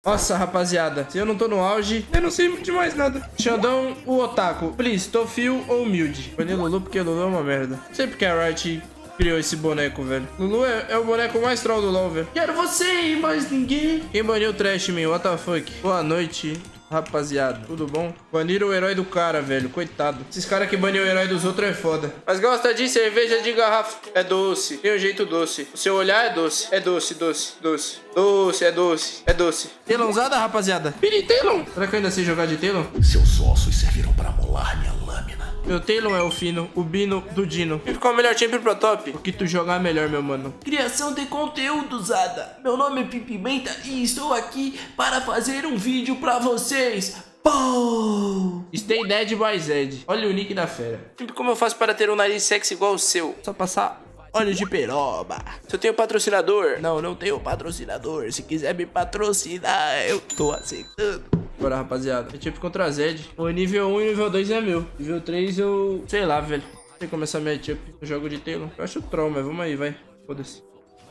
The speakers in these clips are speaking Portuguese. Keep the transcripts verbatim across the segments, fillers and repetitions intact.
Nossa, rapaziada, se eu não tô no auge, eu não sei de mais nada. Xandão, o Otaku. Please, tô fio ou humilde? Banei Lulu porque Lulu é uma merda. Não sei porque a Riot criou esse boneco, velho. Lulu é, é o boneco mais troll do LoL, velho. Quero você e mais ninguém. Quem baniu o Trash, meu? What the fuck? Boa noite, rapaziada. Tudo bom? Baniram o herói do cara, velho. Coitado. Esses caras que baniram o herói dos outros é foda. Mas gosta de cerveja de garrafa. É doce. Tem um jeito doce. O seu olhar é doce. É doce, doce, doce. Doce, é doce. É doce. Telonzada, rapaziada. Piri Telon. Será que eu ainda sei jogar de Telon? Seus ossos serviram pra molar minha lâmina. Meu Telon é o fino, o Bino do Dino. Qual o melhor time pro top? O que tu jogar melhor, meu mano. Criação de conteúdo, Zada. Meu nome é Pipimenta e estou aqui para fazer um vídeo pra vocês. Pô! Stay Dead by Zed. Olha o nick da fera. Como eu faço para ter um nariz sexy igual o seu? Só passar óleo de peroba. Se eu tenho patrocinador? Não, não tenho patrocinador. Se quiser me patrocinar, eu tô aceitando. Bora, rapaziada. É tipo contra a Zed. O nível um e nível dois é meu. Nível três eu... sei lá, velho. Não sei como essa matchup. Eu jogo de Telon. Eu acho troll, mas vamos aí, vai. Foda-se.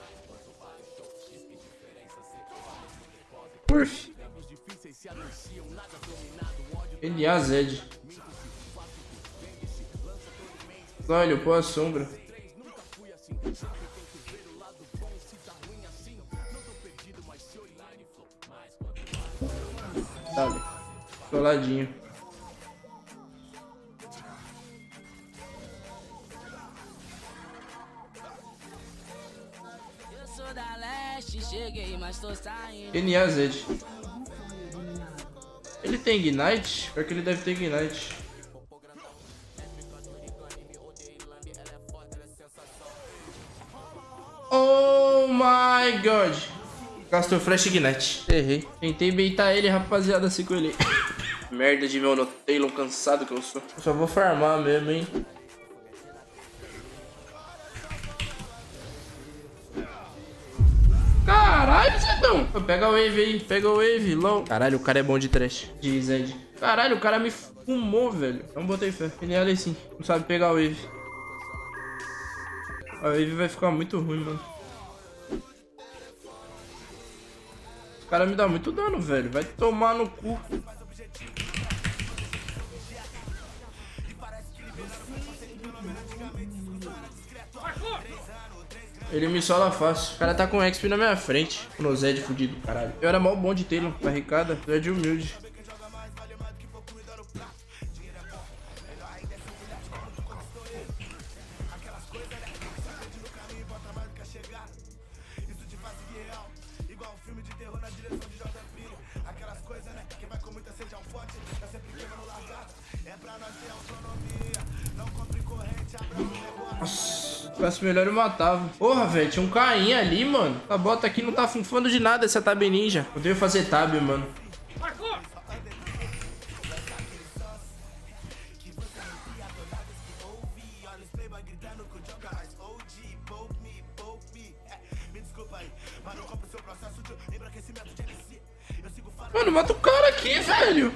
Urf. N A Zed. Olha, pô, a sombra. Dale. Coladinho. N A Zed. Ele tem Ignite? Pior que ele deve ter Ignite. Oh my god. Gastou Flash Ignite. Errei. Tentei baitar ele, rapaziada, assim com ele. Merda de meu no Telon, cansado que eu sou. Eu só vou farmar mesmo, hein. Caralho, Zedão. Pega a wave aí, pega a wave, low. Caralho, o cara é bom de trash. De Zed. Caralho, o cara me fumou, velho. Não botei fé. Ele é ali sim. Não sabe pegar a wave. A wave vai ficar muito ruim, mano. O cara me dá muito dano, velho. Vai tomar no cu. Ele me sola fácil. O cara tá com X P na minha frente. No Zed fudido, caralho. Eu era mal bom de Telon, barricada. Zed humilde. Nossa, se fosse melhor eu matava. Porra, velho, tinha um cainha ali, mano. A bota aqui não tá funfando de nada essa tab ninja. Eu devo fazer tab, mano. Mano, mata o cara aqui, velho.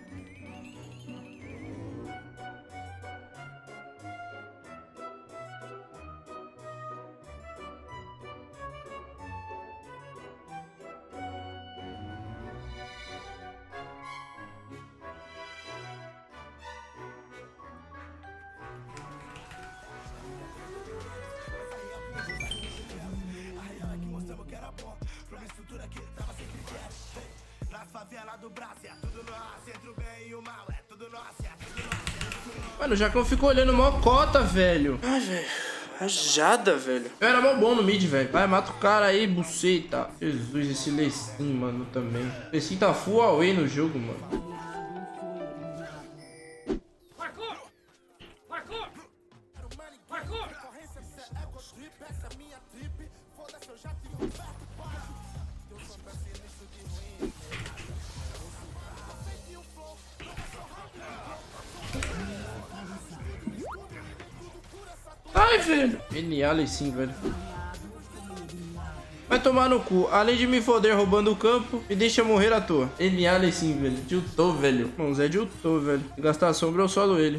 Mano, o Jacão ficou olhando mó cota, velho. Ai, velho. Rajada, velho. Eu era mó bom no mid, velho. Vai, mata o cara aí, buceta. Jesus, esse Lecim, mano, também. Lecim tá full away no jogo, mano. Ai, velho. N A Lecim, velho. Vai tomar no cu. Além de me foder roubando o campo, me deixa morrer à toa. N A Lecim, velho. Tiltou, velho. Não, Zé tiltou, velho. Se gastar a sombra, eu solo ele.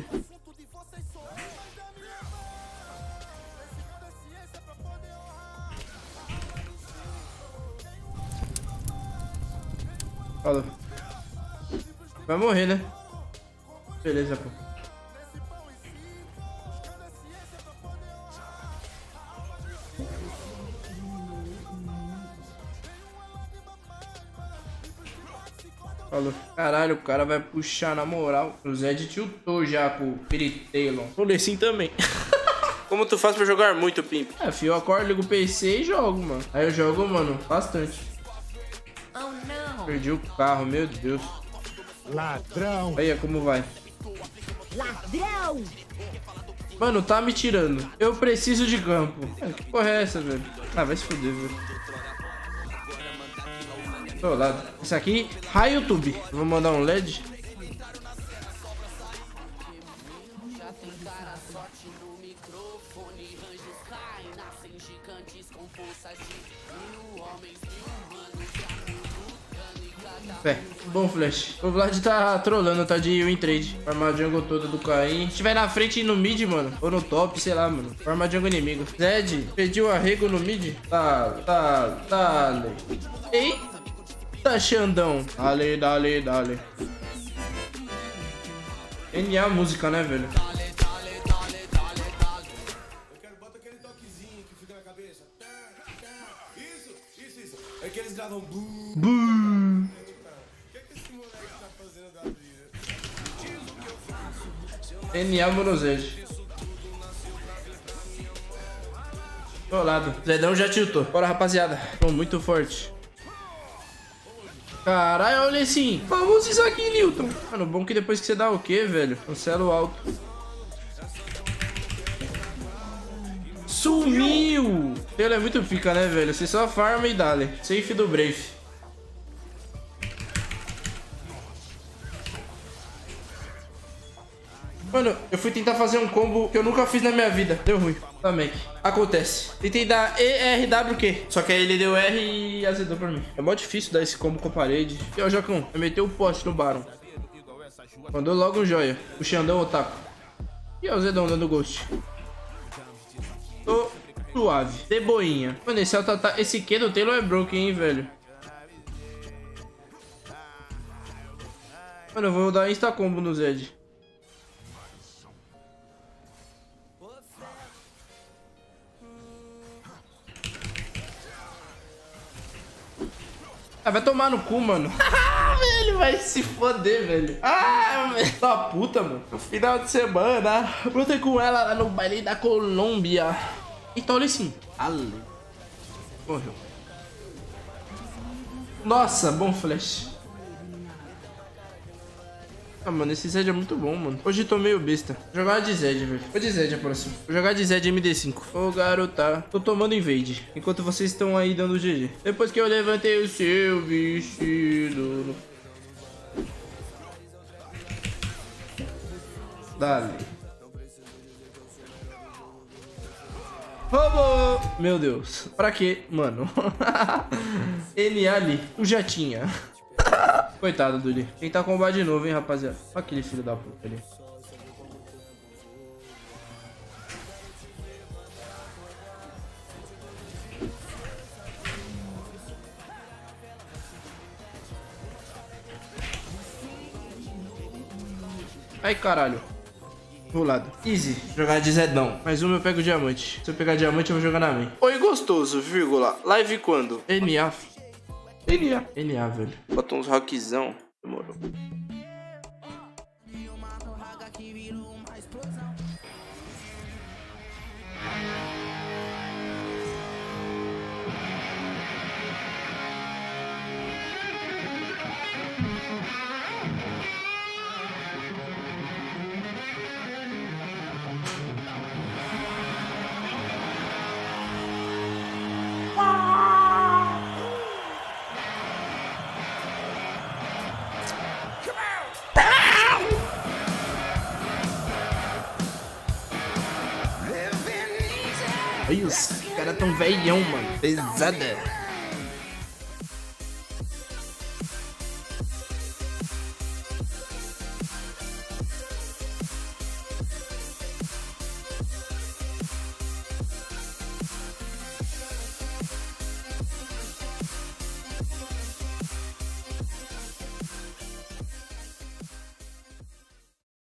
Falou. Vai morrer, né? Beleza, pô. Falou. Caralho, o cara vai puxar na moral. O Zed tiltou já com o Piritelon. O Lecim também. Como tu faz pra jogar muito, Pimp? É, fio, eu acordo, ligo o P C e jogo, mano. Aí eu jogo, mano, bastante. Oh, não. Perdi o carro, meu Deus. Ladrão. Aí, como vai? Ladrão. Mano, tá me tirando. Eu preciso de campo. É, que porra é essa, velho? Ah, vai se fuder, velho. Tô lado. Isso aqui, hi YouTube. Vou mandar um L E D. É, bom flash. O Vlad tá trolando, tá de win trade. Farma a jungle toda do Caim. Se tiver na frente e no mid, mano. Ou no top, sei lá, mano. Farma a jungle inimigo. Zed, pediu arrego no mid. Tá, tá, tá. Eita, Xandão. Dale, dale, dale. N A música, né, velho? Isso, isso, isso. É que eles gravam boom. Boom. N A Monozed. Tô lado. Zedão já tiltou. Bora, rapaziada. Tô muito forte. Caralho, olha assim. Vamos isso aqui, Newton. Mano, bom que depois que você dá o quê, velho? Cancela o alto. Sumiu! Ele é muito pica, né, velho? Você só farma e dale. Safe do Brave. Mano, eu fui tentar fazer um combo que eu nunca fiz na minha vida. Deu ruim. Também. Acontece. Tentei dar E R W Q. Só que aí ele deu R e azedou pra mim. É mó difícil dar esse combo com a parede. E ó, Jocão, eu meteu o poste no Baron. Mandou logo um joia. O Xandão Otaku. E ó, o Zedão dando ghost. Tô suave. De boinha. Mano, esse, tá, esse Q do Taylor é broken, hein, velho. Mano, eu vou dar insta combo no Zed. Ah, vai tomar no cu, mano. Ah, velho, vai se foder, velho. Ah, velho. Da puta, mano. No final de semana, vou ter com ela lá no baile da Colômbia. Então, olha assim. Ale. Morreu. Nossa, bom flash. Ah, mano, esse Zed é muito bom, mano. Hoje tô meio besta. Vou jogar de Zed, velho. Vou de Zed a próxima. Vou jogar de Zed M D cinco. Ô, garota. Tô tomando invade. Enquanto vocês estão aí dando G G. Depois que eu levantei o seu vestido. Dale. Robô! Meu Deus. Pra quê, mano? Ele ali. Eu já tinha. Coitado do Lee. Tentar combar de novo, hein, rapaziada. Olha aquele filho da puta ali. Ai, caralho. Do lado. Easy. Jogar de Zedão. Mais uma eu pego o diamante. Se eu pegar diamante, eu vou jogar na main. Oi, gostoso, vírgula. Live quando? N A. N A. N A, velho. Bota uns rockzão. Demorou. Aí os caras tão velhão, mano. Pesada.